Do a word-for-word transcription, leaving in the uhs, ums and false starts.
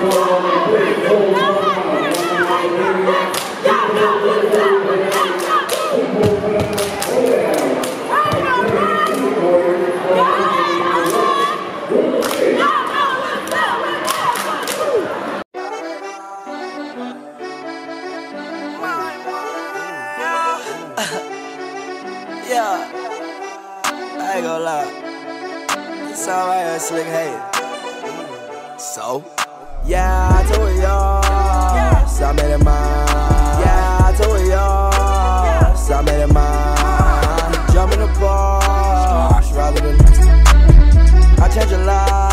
Yeah, I ain't gonna lie. This song right here, Slick Hate. So? Yeah, I told y'all, so I made it mine. Yeah, I told y'all, so I made it mine. Jump in the Porsche rather than I change your life.